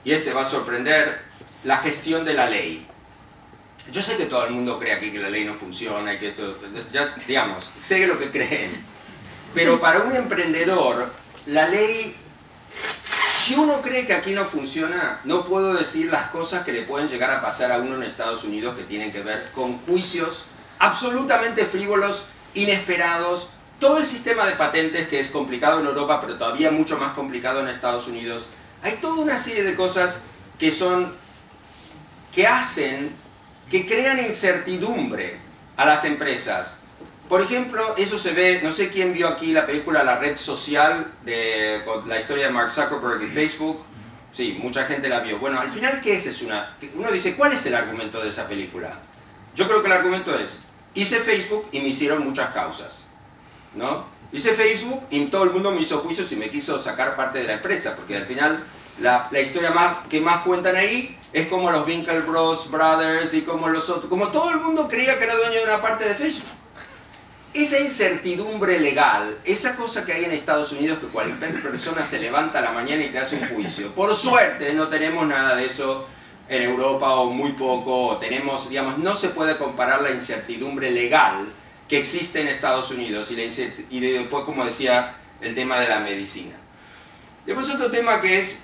y este va a sorprender, la gestión de la ley. Yo sé que todo el mundo cree aquí que la ley no funciona y que esto, ya, digamos, sé lo que creen, pero para un emprendedor, la ley, si uno cree que aquí no funciona, no puedo decir las cosas que le pueden llegar a pasar a uno en Estados Unidos que tienen que ver con juicios absolutamente frívolos, inesperados, todo el sistema de patentes que es complicado en Europa, pero todavía mucho más complicado en Estados Unidos. Hay toda una serie de cosas que hacen, que crean incertidumbre a las empresas. Por ejemplo, eso se ve, no sé quién vio aquí la película La Red Social, con la historia de Mark Zuckerberg y Facebook. Sí, mucha gente la vio. Bueno, al final, ¿qué es? Uno dice, ¿cuál es el argumento de esa película? Yo creo que el argumento es, hice Facebook y me hicieron muchas causas, ¿no? Hice Facebook y todo el mundo me hizo juicios y me quiso sacar parte de la empresa, porque al final la historia que más cuentan ahí es como los Winklevoss Brothers y como los otros, como todo el mundo creía que era dueño de una parte de Facebook. Esa incertidumbre legal, esa cosa que hay en Estados Unidos que cualquier persona se levanta a la mañana y te hace un juicio. Por suerte no tenemos nada de eso en Europa, o muy poco, o tenemos, digamos, no se puede comparar la incertidumbre legal que existe en Estados Unidos y después, como decía, el tema de la medicina. Después otro tema que es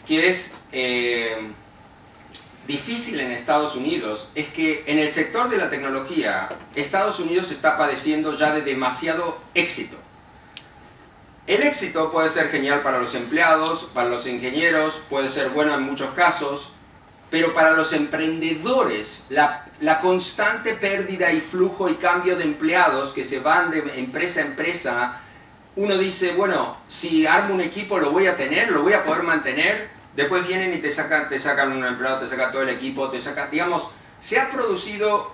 difícil en Estados Unidos es que en el sector de la tecnología, Estados Unidos está padeciendo ya de demasiado éxito. El éxito puede ser genial para los empleados, para los ingenieros, puede ser bueno en muchos casos, pero para los emprendedores, la constante pérdida y flujo y cambio de empleados que se van de empresa a empresa, uno dice, bueno, si armo un equipo lo voy a tener, lo voy a poder mantener. Después vienen y te sacan un empleado, te sacan todo el equipo, te sacan, digamos, se ha producido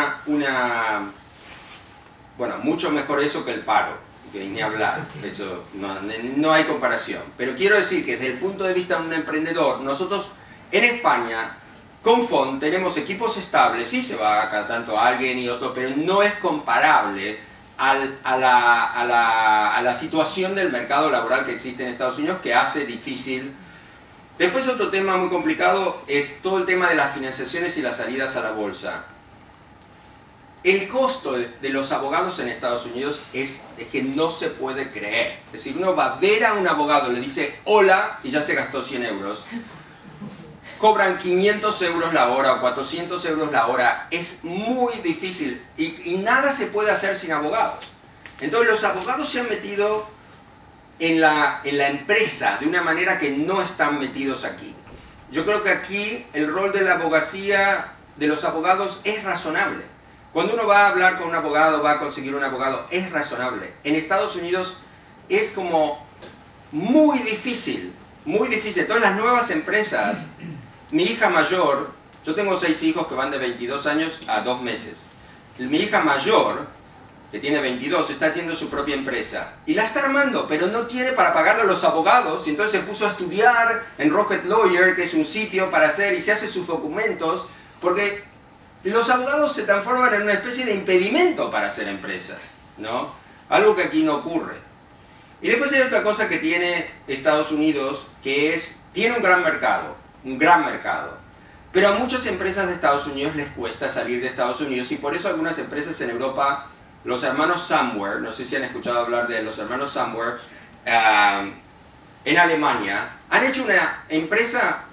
bueno, mucho mejor eso que el paro, que ni hablar, eso no hay comparación. Pero quiero decir que desde el punto de vista de un emprendedor, nosotros en España, con FON, tenemos equipos estables, sí se va cada tanto a alguien y otro, pero no es comparable a la situación del mercado laboral que existe en Estados Unidos, que hace difícil. Después otro tema muy complicado es todo el tema de las financiaciones y las salidas a la bolsa. El costo de los abogados en Estados Unidos es que no se puede creer. Es decir, uno va a ver a un abogado, le dice hola y ya se gastó 100 euros. Cobran 500 euros la hora o 400 euros la hora. Es muy difícil y nada se puede hacer sin abogados. Entonces los abogados se han metido en la empresa de una manera que no están metidos aquí. Yo creo que aquí el rol de la abogacía, de los abogados, es razonable. Cuando uno va a hablar con un abogado, va a conseguir un abogado, es razonable. En Estados Unidos es como muy difícil, muy difícil. Todas las nuevas empresas, mi hija mayor, yo tengo 6 hijos que van de 22 años a 2 meses. Mi hija mayor, que tiene 22, está haciendo su propia empresa y la está armando, pero no tiene para pagarle a los abogados, y entonces se puso a estudiar en Rocket Lawyer, que es un sitio para hacer, y se hace sus documentos, porque los abogados se transforman en una especie de impedimento para hacer empresas, ¿no? Algo que aquí no ocurre. Y después hay otra cosa que tiene Estados Unidos, que tiene un gran mercado, pero a muchas empresas de Estados Unidos les cuesta salir de Estados Unidos, y por eso algunas empresas en Europa, los hermanos Somewhere, no sé si han escuchado hablar de los hermanos Somewhere, en Alemania, han hecho una empresa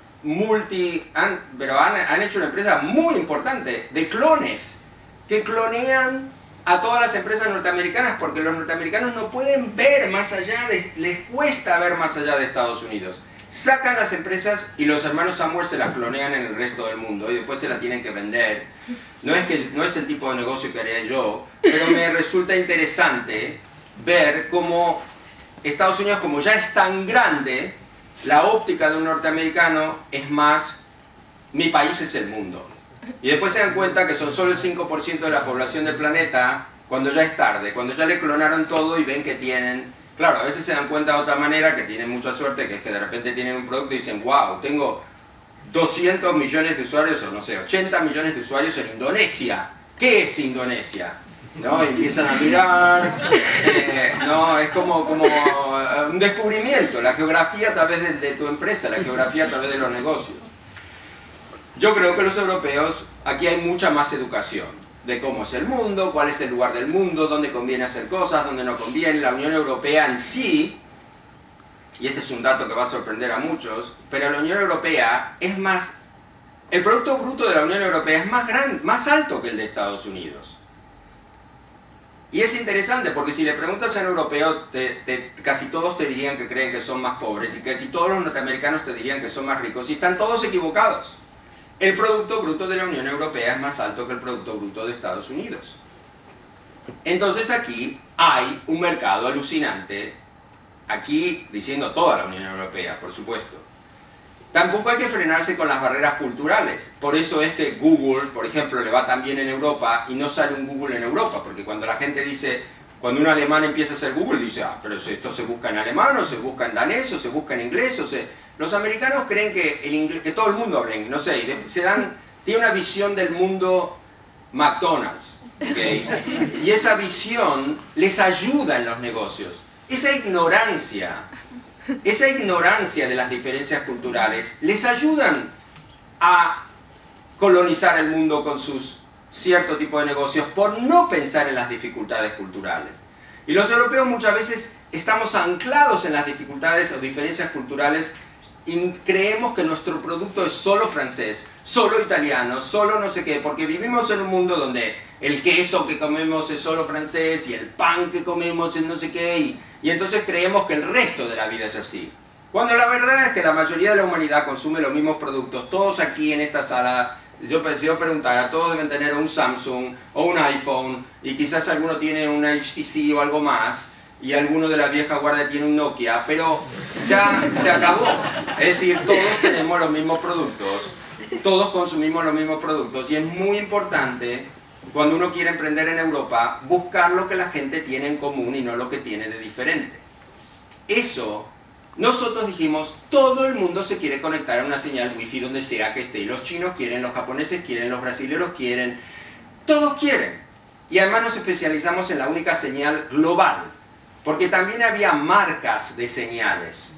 han hecho una empresa muy importante de clones, que clonean a todas las empresas norteamericanas, porque los norteamericanos no pueden ver más allá, les cuesta ver más allá de Estados Unidos. Sacan las empresas y los hermanos Somewhere se las clonean en el resto del mundo y después se las tienen que vender. No es el tipo de negocio que haría yo, pero me resulta interesante ver cómo Estados Unidos, como ya es tan grande, la óptica de un norteamericano es más, mi país es el mundo. Y después se dan cuenta que son solo el 5% de la población del planeta cuando ya es tarde, cuando ya le clonaron todo y ven que tienen... Claro, a veces se dan cuenta de otra manera, que tienen mucha suerte, que es que de repente tienen un producto y dicen, wow, tengo 200 millones de usuarios, o no sé, 80 millones de usuarios en Indonesia. ¿Qué es Indonesia? ¿No? Y empiezan a mirar, no, es como un descubrimiento, la geografía a través de tu empresa, la geografía a través de los negocios. Yo creo que los europeos, aquí hay mucha más educación de cómo es el mundo, cuál es el lugar del mundo, dónde conviene hacer cosas, dónde no conviene. La Unión Europea en sí, y este es un dato que va a sorprender a muchos, pero la Unión Europea es más, el Producto Bruto de la Unión Europea es más grande, más alto que el de Estados Unidos. Y es interesante porque si le preguntas a un europeo, casi todos te dirían que creen que son más pobres y casi todos los norteamericanos te dirían que son más ricos y están todos equivocados. El Producto Bruto de la Unión Europea es más alto que el Producto Bruto de Estados Unidos. Entonces aquí hay un mercado alucinante, aquí diciendo toda la Unión Europea, por supuesto. Tampoco hay que frenarse con las barreras culturales. Por eso es que Google, por ejemplo, le va tan bien en Europa y no sale un Google en Europa, porque cuando la gente dice, cuando un alemán empieza a hacer Google, dice, ah, pero esto se busca en alemán, o se busca en danés, o se busca en inglés, Los americanos creen que, que todo el mundo habla inglés, no sé, tiene una visión del mundo McDonald's, ¿okay? Y esa visión les ayuda en los negocios. Esa ignorancia de las diferencias culturales les ayudan a colonizar el mundo con sus cierto tipo de negocios por no pensar en las dificultades culturales. Y los europeos muchas veces estamos anclados en las dificultades o diferencias culturales y creemos que nuestro producto es solo francés, solo italiano, solo no sé qué, porque vivimos en un mundo donde el queso que comemos es solo francés y el pan que comemos es no sé qué, y entonces creemos que el resto de la vida es así. Cuando la verdad es que la mayoría de la humanidad consume los mismos productos. Todos aquí en esta sala, si yo preguntara, todos deben tener un Samsung o un iPhone, y quizás alguno tiene un HTC o algo más, y alguno de la vieja guardia tiene un Nokia, pero ya se acabó. Es decir, todos tenemos los mismos productos, todos consumimos los mismos productos, y es muy importante, cuando uno quiere emprender en Europa, buscar lo que la gente tiene en común y no lo que tiene de diferente. Eso, nosotros dijimos, todo el mundo se quiere conectar a una señal wifi donde sea que esté, y los chinos quieren, los japoneses quieren, los brasileños quieren, todos quieren. Y además nos especializamos en la única señal global, porque también había marcas de señales,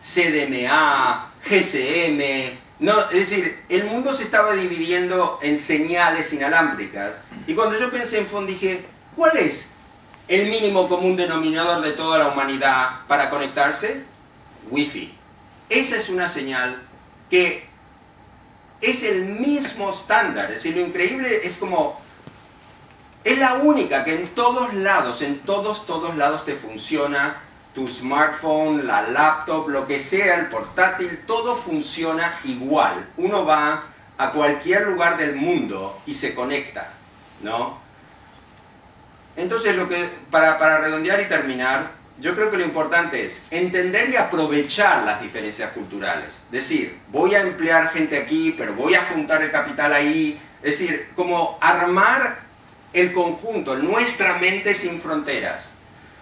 CDMA, GSM, no, es decir, el mundo se estaba dividiendo en señales inalámbricas, y cuando yo pensé en FON dije, ¿cuál es el mínimo común denominador de toda la humanidad para conectarse? Wi-Fi. Esa es una señal que es el mismo estándar, es decir, lo increíble es como, es la única que en todos lados, en todos lados te funciona. Tu smartphone, la laptop, lo que sea, el portátil, todo funciona igual. Uno va a cualquier lugar del mundo y se conecta, ¿no? Entonces, para redondear y terminar, yo creo que lo importante es entender y aprovechar las diferencias culturales. Es decir, voy a emplear gente aquí, pero voy a juntar el capital ahí. Es decir, como armar el conjunto, nuestra mente sin fronteras.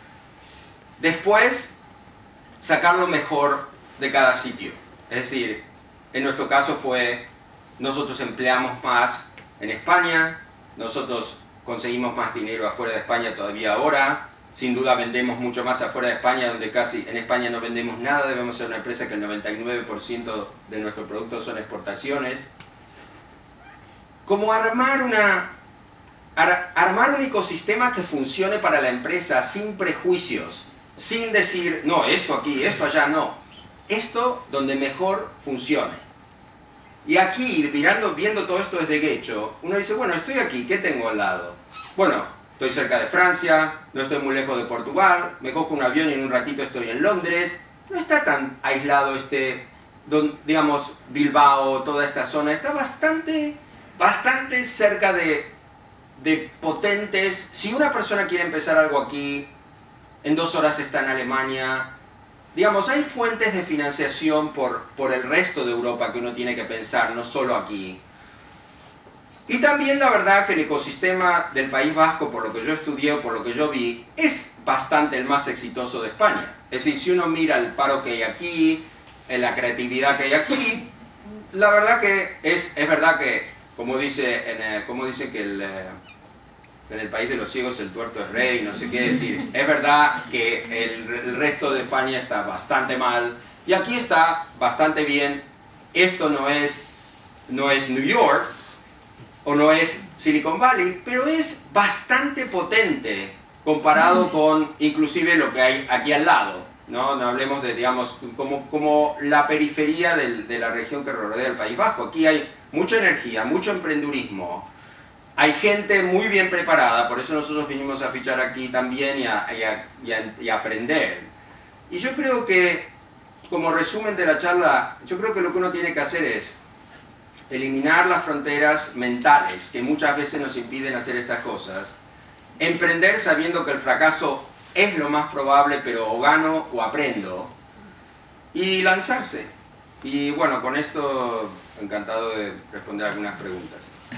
Después, sacar lo mejor de cada sitio. Es decir, en nuestro caso fue, nosotros empleamos más en España, nosotros conseguimos más dinero afuera de España todavía ahora, sin duda vendemos mucho más afuera de España, donde casi en España no vendemos nada, debemos ser una empresa que el 99% de nuestros productos son exportaciones. Como armar un ecosistema que funcione para la empresa sin prejuicios, sin decir, no, esto aquí, esto allá, no. Esto donde mejor funcione. Y aquí, viendo todo esto desde Guecho, uno dice, bueno, estoy aquí, ¿qué tengo al lado? Bueno, estoy cerca de Francia, no estoy muy lejos de Portugal, me cojo un avión y en un ratito estoy en Londres. No está tan aislado digamos, Bilbao, toda esta zona. Está bastante cerca de potentes. Si una persona quiere empezar algo aquí, en 2 horas está en Alemania. Digamos, hay fuentes de financiación por el resto de Europa que uno tiene que pensar, no solo aquí. Y también la verdad que el ecosistema del País Vasco, por lo que yo estudié, por lo que yo vi, es bastante el más exitoso de España. Es decir, si uno mira el paro que hay aquí, la creatividad que hay aquí, la verdad que es verdad que, como dice que en el país de los ciegos el tuerto es rey, no sé qué decir. Es verdad que el resto de España está bastante mal y aquí está bastante bien. Esto no es no es New York o no es Silicon Valley, pero es bastante potente comparado con inclusive lo que hay aquí al lado. No hablemos de, digamos, como la periferia de la región que rodea el País Vasco. Aquí hay mucha energía, mucho emprendurismo, hay gente muy bien preparada, por eso nosotros vinimos a fichar aquí también y a aprender. Y yo creo que, como resumen de la charla, yo creo que lo que uno tiene que hacer es eliminar las fronteras mentales que muchas veces nos impiden hacer estas cosas, emprender sabiendo que el fracaso es lo más probable, pero o gano o aprendo, y lanzarse. Y bueno, con esto encantado de responder algunas preguntas.